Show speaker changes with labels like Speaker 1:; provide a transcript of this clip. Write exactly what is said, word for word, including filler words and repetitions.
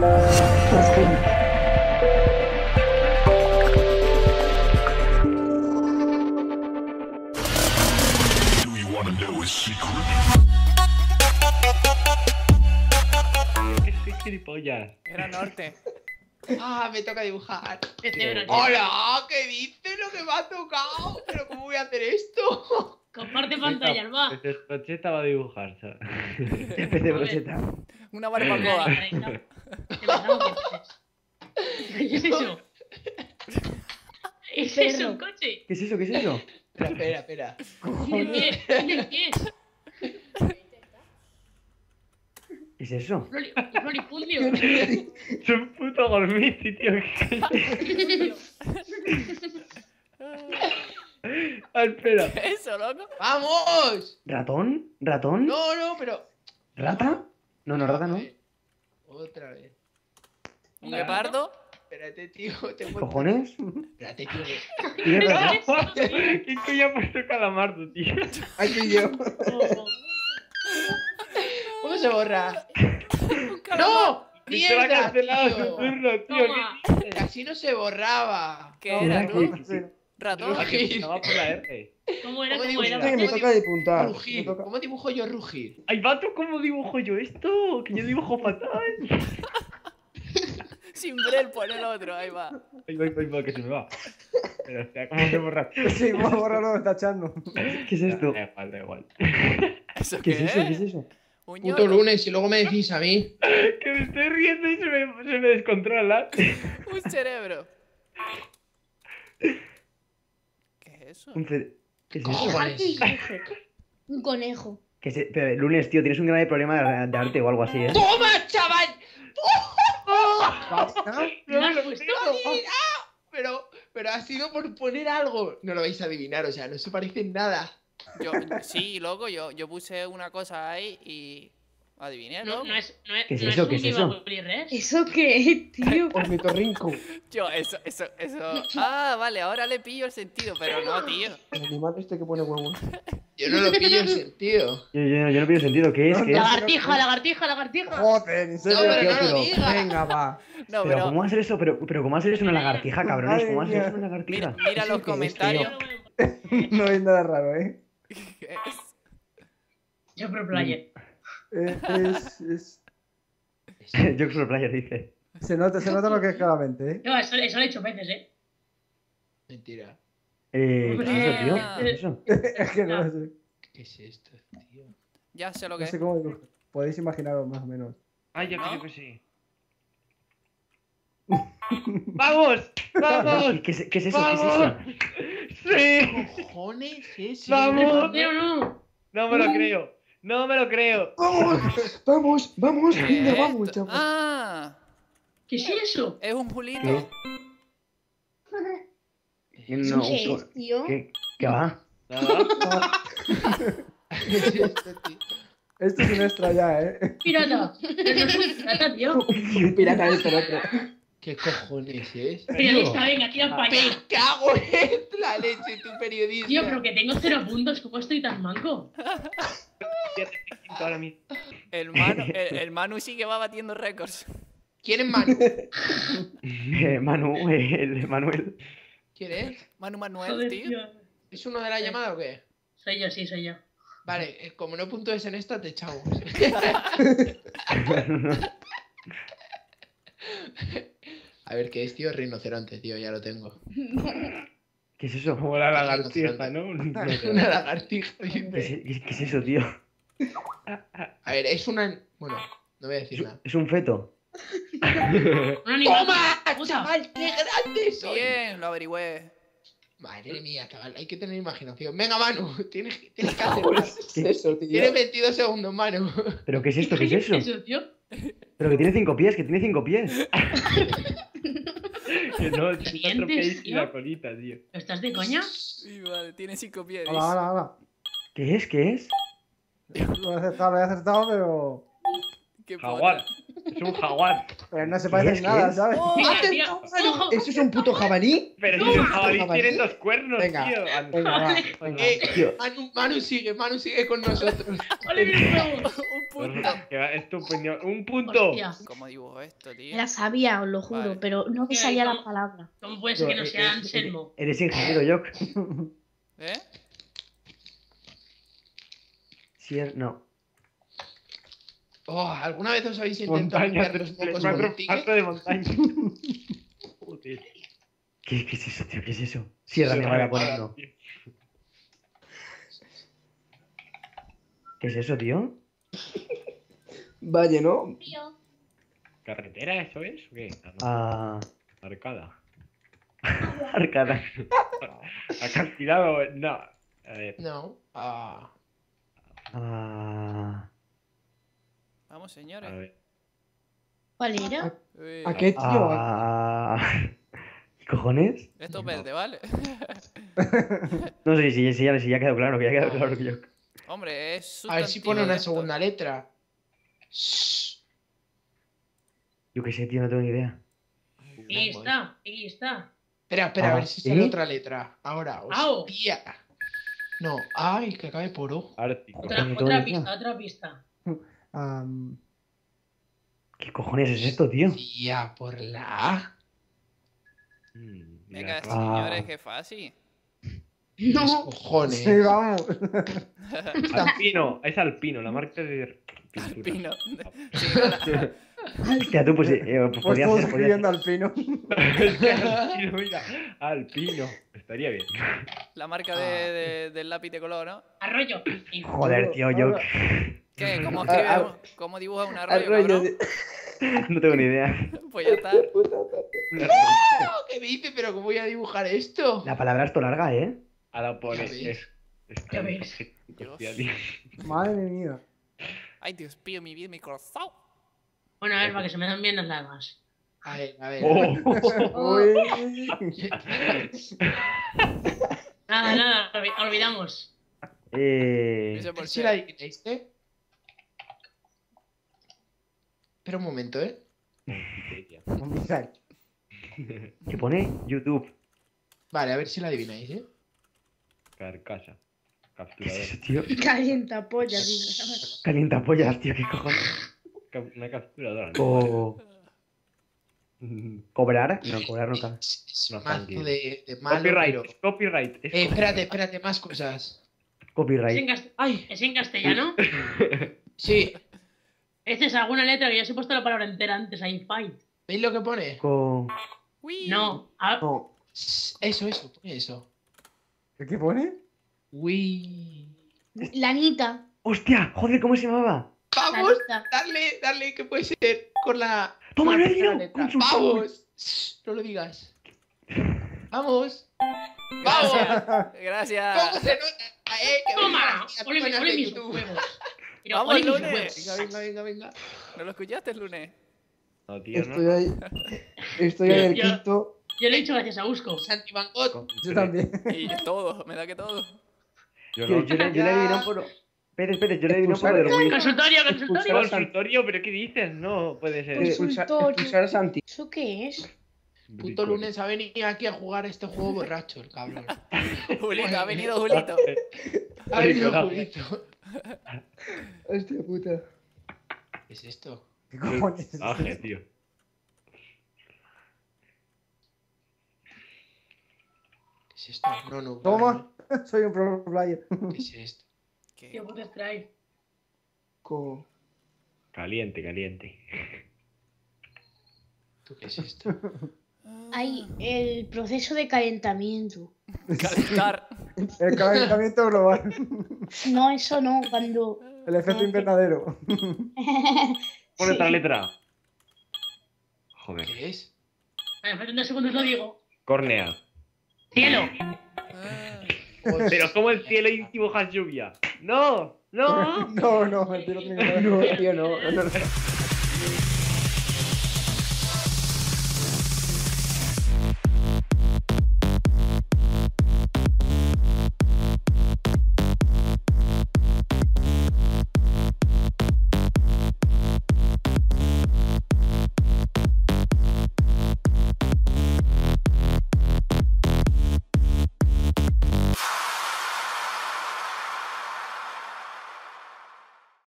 Speaker 1: ¿Qué gilipollas?
Speaker 2: Era norte.
Speaker 3: Ah, me toca dibujar.
Speaker 4: Este
Speaker 3: ¡Hola! ¿Qué dice lo que me ha tocado? ¿Pero cómo voy a hacer esto?
Speaker 4: Comparte pantalla, va.
Speaker 1: Este Brocheta va a dibujar, ¿sabes?
Speaker 5: F C Brocheta.
Speaker 2: Una barbacoa.
Speaker 4: ¿Qué es eso? ¿Es eso un coche?
Speaker 5: ¿Qué es eso? ¿Qué es eso?
Speaker 3: Espera, espera, espera.
Speaker 4: ¿Qué es? ¿Qué es?
Speaker 5: ¿Qué es eso?
Speaker 4: Florifundio.
Speaker 1: Es un puto gormiti, tío. Ah, espera.
Speaker 2: ¿Eso, loco?
Speaker 3: ¡Vamos!
Speaker 5: ¿Ratón? ¿Ratón?
Speaker 3: No, no, pero...
Speaker 5: ¿Rata? No, no, rata no.
Speaker 3: Otra vez.
Speaker 2: ¿Un guepardo?
Speaker 3: Espérate, tío. Te muestro-
Speaker 5: ¿Cojones?
Speaker 3: Espérate, tío.
Speaker 5: ¿Qué es ratón?
Speaker 1: ¿Qué coño ha puesto calamardo, tío?
Speaker 5: Aquí yo.
Speaker 3: ¿Cómo se borra?
Speaker 2: Un calamar.
Speaker 3: ¡No!
Speaker 1: Se va
Speaker 3: ¡Mierda,
Speaker 1: cancelado su
Speaker 3: tío!
Speaker 1: turno, tío.
Speaker 4: Toma.
Speaker 1: ¿Qué dices?
Speaker 3: Así no se borraba.
Speaker 2: ¿Qué era, tú?
Speaker 5: ¿Qué?
Speaker 2: ¿Ratón?
Speaker 3: Rugir.
Speaker 1: No va por la R.
Speaker 4: ¿Cómo era?
Speaker 3: ¿Cómo
Speaker 4: ¿Cómo era?
Speaker 3: dibujas?
Speaker 5: Me toca dipuntar. Me
Speaker 3: Rugir.
Speaker 5: toca-
Speaker 3: ¿Cómo dibujo yo rugir?
Speaker 1: Ay, vato, ¿cómo dibujo yo esto? Que yo dibujo fatal.
Speaker 2: Sin brel por el otro, ahí va.
Speaker 1: Ay, va, ay, va, que se me va. Pero, hostia, ¿cómo se borra?
Speaker 6: Sí, vamos a borrarlo, está echando.
Speaker 5: ¿Qué es esto?
Speaker 1: Da igual, da igual.
Speaker 2: ¿Eso
Speaker 5: ¿Qué
Speaker 2: qué
Speaker 5: es eso? ¿Qué es eso?
Speaker 2: Un
Speaker 3: Puto
Speaker 2: ñoco.
Speaker 3: lunes y luego me decís a mí.
Speaker 1: Que me estoy riendo y se me, se me descontrola.
Speaker 2: Un cerebro. ¿Qué es eso?
Speaker 5: Un ce- ¿Qué es eso?
Speaker 3: Cojones.
Speaker 4: Un conejo.
Speaker 5: ¿Qué es e- pero, Lunes, tío, tienes un grave problema de, de arte o algo así, ¿eh?
Speaker 3: ¡Toma, chaval!
Speaker 1: No me lo
Speaker 4: puesto?
Speaker 1: creo.
Speaker 3: Pero, pero ha sido por poner algo. No lo vais a adivinar, o sea, no se parece en nada.
Speaker 2: Yo, sí, loco, yo, yo puse una cosa ahí y... Adiviné,
Speaker 4: No,
Speaker 2: loco.
Speaker 4: no es, no es,
Speaker 5: ¿Qué es
Speaker 4: no
Speaker 5: eso?
Speaker 4: es
Speaker 5: ¿Qué
Speaker 4: un
Speaker 5: es eso?
Speaker 4: Viva Res.
Speaker 7: ¿Eso qué, tío?
Speaker 6: Ornitorrinco.
Speaker 2: Yo, eso, eso, eso... Ah, vale, ahora le pillo el sentido, pero no, tío.
Speaker 6: El animal este que pone huevos.
Speaker 3: Yo no lo pillo el sentido.
Speaker 5: Yo, yo, yo no pillo sentido. ¿Qué es? ¿Qué es?
Speaker 4: Lagartija, lagartija, lagartija.
Speaker 6: Joder, en serio.
Speaker 3: No, pero
Speaker 5: tío,
Speaker 3: no lo
Speaker 5: pero-
Speaker 3: digas.
Speaker 6: Venga, va.
Speaker 2: No,
Speaker 5: Pero,
Speaker 2: pero...
Speaker 5: ¿cómo va a ser eso? Pero, pero ¿cómo va a ser eso una lagartija, cabrones? ¿Cómo va a ser
Speaker 6: Madre
Speaker 5: eso una lagartija?
Speaker 2: Mira, mira los
Speaker 6: ¿Eso qué es,
Speaker 2: comentarios.
Speaker 6: No hay nada raro, ¿eh?
Speaker 2: ¿Qué es?
Speaker 4: Yo pro player.
Speaker 6: Eh, es, es...
Speaker 5: Jokes for Player dice.
Speaker 6: Se nota, se nota lo que es claramente, ¿eh?
Speaker 4: No, eso, eso lo he hecho veces, eh.
Speaker 3: Mentira.
Speaker 5: Eh, ¿Qué es eso, tío?
Speaker 2: Ah.
Speaker 5: ¿Qué es eso?
Speaker 6: Es que no lo sé.
Speaker 3: ¿Qué es esto, tío?
Speaker 2: Ya sé lo que
Speaker 6: No
Speaker 2: es.
Speaker 6: sé cómo dibujar. Podéis imaginaros más o menos.
Speaker 1: Ay, yo
Speaker 2: ¿No?
Speaker 1: creo que sí. ¡Vamos! ¡Vamos!
Speaker 5: ¿Qué es, qué es eso? ¿Qué es eso?
Speaker 1: ¡Vamos! ¡Sí!
Speaker 3: ¿Qué cojones es?
Speaker 1: ¡Vamos!
Speaker 4: Pero no.
Speaker 1: No me lo creo. No me lo creo.
Speaker 6: ¡Vamos! ¡Vamos! ¡Vamos! Venga,
Speaker 2: ¿Qué
Speaker 6: vamos,
Speaker 2: esto?
Speaker 6: chaval!
Speaker 2: Ah,
Speaker 4: ¿Qué es eso?
Speaker 2: es un pulito.
Speaker 5: ¿Qué? No,
Speaker 7: ¿Qué
Speaker 5: co-
Speaker 7: es, tío?
Speaker 5: ¿Qué, ¿Qué va?
Speaker 1: Nada.
Speaker 3: ¿Qué es esto, tío?
Speaker 6: Esto es un extra ya, ¿eh?
Speaker 4: Pirata. Pero no es un pirata, tío.
Speaker 6: Un pirata de este otro.
Speaker 3: ¿Qué cojones es?
Speaker 4: Periodista, venga, tira para allá.
Speaker 3: ¡Me cago en la leche, tu periodista!
Speaker 4: Tío, pero que tengo cero puntos. ¿Cómo estoy tan manco?
Speaker 1: Ahora mismo.
Speaker 2: El Manu, el, el Manu sí que va batiendo récords.
Speaker 3: ¿Quién es Manu?
Speaker 5: Eh, Manu, eh, el Manuel.
Speaker 3: ¿Quién es?
Speaker 2: Manu Manuel,
Speaker 4: Joder,
Speaker 2: tío.
Speaker 4: tío.
Speaker 3: ¿Es uno de la llamada o qué?
Speaker 4: Soy yo, sí, soy yo.
Speaker 3: Vale, eh, como no puntúes en esta, te echamos. A ver, ¿qué es, tío? Rinoceronte, tío, ya lo tengo.
Speaker 5: ¿Qué es eso?
Speaker 1: Como la lagartija, ¿no?
Speaker 3: Una lagartija,
Speaker 5: ¿Qué es,
Speaker 3: dice.
Speaker 5: qué- qué es eso, tío?
Speaker 3: A ver, es una... Bueno, no voy a
Speaker 5: Es,
Speaker 3: decir nada.
Speaker 5: es un feto.
Speaker 4: Un animal.
Speaker 3: ¡Toma!
Speaker 4: Puta.
Speaker 3: ¡Chaval, qué grande soy!
Speaker 2: Bien, lo averigüé.
Speaker 3: Madre mía, chaval, hay que tener imaginación. Venga, Manu, tienes, tienes que hacerlo.
Speaker 6: ¿Qué es eso, tío?
Speaker 3: Tienes veintidós segundos, Manu.
Speaker 5: ¿Pero qué es esto? ¿Qué es eso?
Speaker 4: eso, tío?
Speaker 5: Pero que tiene cinco pies, que tiene cinco pies.
Speaker 1: Que no, es
Speaker 4: Dientes,
Speaker 1: otro pez y
Speaker 4: tío.
Speaker 1: la colita, tío.
Speaker 4: ¿Estás de coña?
Speaker 2: Y vale, tiene cinco pies.
Speaker 6: Hala, hala, hala.
Speaker 5: ¿Qué es? ¿Qué es?
Speaker 6: Lo he acertado, lo he acertado, pero...
Speaker 2: Qué
Speaker 1: Jaguar.
Speaker 2: potra.
Speaker 1: Es un jaguar.
Speaker 6: Pero no se
Speaker 5: ¿Qué
Speaker 6: parece
Speaker 5: es?
Speaker 6: en nada,
Speaker 5: ¿Qué es?
Speaker 6: ¿sabes?
Speaker 4: Venga,
Speaker 3: ¡Hazte
Speaker 4: tío.
Speaker 3: esto, Manu!
Speaker 4: Ojo.
Speaker 6: ¿Eso es un puto jabalí?
Speaker 1: Pero
Speaker 6: No,
Speaker 1: si los jabalíes
Speaker 6: jabalí.
Speaker 1: tienen dos cuernos,
Speaker 6: Venga,
Speaker 1: tío.
Speaker 6: venga, va. Venga.
Speaker 3: Eh,
Speaker 5: Tío.
Speaker 3: Manu, Manu sigue, Manu sigue con nosotros.
Speaker 4: ¡Ole, mira el huevo!
Speaker 2: Un punto.
Speaker 1: Que va, es tu opinión. Un punto.
Speaker 4: Hostia.
Speaker 2: ¿Cómo dibujo esto, tío?
Speaker 7: La sabía, os lo juro,
Speaker 2: Vale.
Speaker 7: pero no me
Speaker 4: Tío,
Speaker 7: salía
Speaker 4: ¿y
Speaker 7: la palabra.
Speaker 4: ¿Cómo puede ser que no
Speaker 5: Eh,
Speaker 4: sea
Speaker 5: eh,
Speaker 4: Anselmo?
Speaker 5: Eres ingeniero, Jock.
Speaker 2: ¿Eh?
Speaker 5: Sí, es- no.
Speaker 3: Oh, ¿alguna vez os habéis intentado
Speaker 1: Montaña,
Speaker 3: limpiar los
Speaker 1: tres,
Speaker 3: mocos
Speaker 1: cuatro,
Speaker 3: con un tique?
Speaker 1: cuatro de montaña. Joder.
Speaker 5: ¿Qué, ¿Qué es eso, tío? ¿Qué es eso? Sierra Nevada por uno. ¿Qué es eso, tío?
Speaker 6: Vaya, ¿no?
Speaker 1: ¿Carretera eso es? ¿O qué? Ah, no.
Speaker 5: Ah.
Speaker 1: Arcada.
Speaker 5: Arcada.
Speaker 1: Acantilado, no. A ver.
Speaker 3: No. Ah.
Speaker 5: Ah.
Speaker 2: Vamos,
Speaker 1: A
Speaker 2: señores.
Speaker 1: ver.
Speaker 7: ¿Cuál era?
Speaker 2: Uy.
Speaker 6: ¿A qué, tío?
Speaker 5: Ah. ¿Qué cojones?
Speaker 2: Esto es verde, ¿vale?
Speaker 5: No sé si, si, ya, si ya ha quedado claro, que ya ha quedado claro que yo.
Speaker 2: Hombre, es
Speaker 3: A ver si
Speaker 2: sustantivo
Speaker 3: pone
Speaker 2: de
Speaker 3: una
Speaker 2: esto.
Speaker 3: segunda letra. Shh.
Speaker 5: Yo qué sé, tío, no tengo ni idea.
Speaker 4: Ahí está, ahí está.
Speaker 3: Espera, espera, a
Speaker 5: Ah,
Speaker 3: ver si sale
Speaker 5: ¿sí?
Speaker 3: otra letra. Ahora,
Speaker 4: Au.
Speaker 3: hostia. No, ay, que acabe por O.
Speaker 1: Ártico.
Speaker 4: Otra,
Speaker 5: no tengo
Speaker 4: otra
Speaker 5: ni idea.
Speaker 4: pista, otra pista.
Speaker 6: Am,
Speaker 5: ¿Qué cojones es esto, tío?
Speaker 3: Tía, por la A.
Speaker 1: Mm,
Speaker 2: Venga,
Speaker 1: mira,
Speaker 5: Ah.
Speaker 2: señores, qué fácil.
Speaker 3: Los
Speaker 7: No.
Speaker 3: cojones.
Speaker 6: sí, vamos.
Speaker 1: Alpino, es alpino, la marca de pintura.
Speaker 2: Alpino. Sí, no, la-
Speaker 5: Hostia, tú, pues, eh, eh, pues
Speaker 6: Pues
Speaker 5: podía
Speaker 6: todos
Speaker 5: ser, podía
Speaker 6: escribiendo al pino.
Speaker 1: Es que alpino, mira, alpino. Estaría bien.
Speaker 2: la marca de, de- del lápiz de color, ¿no?
Speaker 4: Arroyo.
Speaker 5: ser. Joder, tío, yo
Speaker 2: ¿Qué? ¿Cómo
Speaker 6: Ar-
Speaker 2: escribe?
Speaker 6: ar-
Speaker 2: un- ¿Cómo dibuja un arroyo,
Speaker 6: Arroyo
Speaker 2: cabrón?
Speaker 6: de...
Speaker 5: no tengo ni idea.
Speaker 2: Pues ya está.
Speaker 3: ¿Qué dice? ¿Pero cómo voy a dibujar esto?
Speaker 5: La palabra es to larga, ¿eh?
Speaker 1: A la pone.
Speaker 3: Ya ves.
Speaker 1: Es, es
Speaker 4: Ya ves.
Speaker 1: Hostia, tío.
Speaker 6: Madre mía.
Speaker 2: Ay, Dios mío, mi vida, mi corazón.
Speaker 4: Bueno, a ver, para que se me dan bien las largas.
Speaker 3: A ver, a ver.
Speaker 1: Oh.
Speaker 6: Uy.
Speaker 4: Nada, nada, olvi- olvidamos.
Speaker 5: Eh...
Speaker 2: Ese
Speaker 3: A
Speaker 2: por
Speaker 3: ver si
Speaker 2: ser.
Speaker 3: la adivináis, ¿eh? Espera un momento, ¿eh?
Speaker 6: Mira,
Speaker 5: ¿Qué pone? YouTube.
Speaker 3: Vale, a ver si la adivináis, ¿eh?
Speaker 1: Carcasa.
Speaker 5: ¿Qué es
Speaker 1: Capturador.
Speaker 5: eso, tío?
Speaker 7: Calienta pollas.
Speaker 5: Calienta pollas, tío, ¿qué cojones?
Speaker 1: Cap- Una capturadora.
Speaker 5: O... ¿Cobrar? No, cobrar no cabe.
Speaker 3: Es, es
Speaker 1: No,
Speaker 3: un mazo
Speaker 1: tranquilo.
Speaker 3: de, de malo,
Speaker 1: Copyright.
Speaker 3: pero-
Speaker 1: Es copyright. Es
Speaker 3: Eh, espérate, espérate, más cosas.
Speaker 4: ¿Es en,
Speaker 5: Copyright.
Speaker 4: cas-
Speaker 3: Ay,
Speaker 4: ¿Es en castellano?
Speaker 3: sí.
Speaker 4: Esta es alguna letra que ya os he puesto la palabra entera antes ahí, fight.
Speaker 3: ¿Veis lo que pone?
Speaker 5: Co...
Speaker 2: Uy.
Speaker 4: No, a-
Speaker 6: no.
Speaker 3: Eso, eso, pone eso.
Speaker 6: ¿Qué pone?
Speaker 3: Uy.
Speaker 7: La Anita.
Speaker 5: ¡Hostia! Joder, ¿cómo se llamaba?
Speaker 7: La
Speaker 3: Vamos,
Speaker 7: Anita.
Speaker 3: darle, darle, que puede ser con la.
Speaker 5: ¡Toma,
Speaker 3: con
Speaker 5: lo
Speaker 3: la
Speaker 5: he
Speaker 3: primera
Speaker 5: leído!
Speaker 3: letra.
Speaker 5: Consulta,
Speaker 3: Vamos. Shh, no lo digas. Vamos. Vamos.
Speaker 2: Gracias. Gracias.
Speaker 3: ¿Cómo se nota, eh? Que
Speaker 4: ¡Toma!
Speaker 3: venga,
Speaker 4: ¡Ole,
Speaker 3: buenas
Speaker 4: ole
Speaker 3: de
Speaker 4: mis
Speaker 3: YouTube.
Speaker 4: huevos! Mira,
Speaker 2: Vamos,
Speaker 4: ole mis
Speaker 2: lunes.
Speaker 4: huevos.
Speaker 3: Venga, venga, venga, venga.
Speaker 2: ¿No lo escuchaste el lunes?
Speaker 1: No, tío,
Speaker 6: Estoy
Speaker 1: no.
Speaker 6: ahí. Estoy ahí en el
Speaker 4: Ya.
Speaker 6: quinto.
Speaker 4: Yo lo he dicho gracias a Usco.
Speaker 3: Santi Van Gogh.
Speaker 6: Yo también.
Speaker 2: Y todo, me da que todo.
Speaker 1: Yo
Speaker 5: Tío,
Speaker 1: no.
Speaker 5: yo le, yo le adiviné un por... Espera, espera, yo le adiviné un por
Speaker 6: Expulsar-
Speaker 5: del Wii.
Speaker 4: Consultorio, consultorio.
Speaker 6: Expulsar-
Speaker 1: Consultorio, pero ¿qué dices? No, puede ser.
Speaker 7: Pues-
Speaker 6: Expulsar,
Speaker 7: Consultorio.
Speaker 6: expulsar a Santi.
Speaker 7: ¿Eso qué es?
Speaker 3: Puto lunes ha venido aquí a jugar este juego borracho, el cabrón.
Speaker 2: Julito, ha venido Julito.
Speaker 3: Ha venido
Speaker 1: Nicolás.
Speaker 3: Julito.
Speaker 6: Hostia puta.
Speaker 3: ¿Qué es esto?
Speaker 6: ¿Qué cojones?
Speaker 1: Aje, tío.
Speaker 3: ¿Qué es esto? No, no.
Speaker 6: Toma. Soy un pro player.
Speaker 3: ¿Qué es esto?
Speaker 2: ¿Qué?
Speaker 4: Tío, puto strike.
Speaker 6: Co-
Speaker 1: Caliente, caliente.
Speaker 3: ¿Tú qué es esto?
Speaker 7: Hay el proceso de calentamiento.
Speaker 2: Calentar.
Speaker 6: El calentamiento global.
Speaker 7: No, eso no, cuando...
Speaker 6: El efecto invernadero.
Speaker 1: Pon otra letra. Joder.
Speaker 3: ¿Qué es?
Speaker 4: Vale, faltan dos segundos, lo digo.
Speaker 1: Córnea.
Speaker 4: ¡Cielo!
Speaker 2: Ah,
Speaker 1: Pero ¿cómo el cielo y dibujas lluvia? ¡No! ¡No!
Speaker 6: No, no, el tío no tiene que ver.
Speaker 5: No, tío, no. no, no.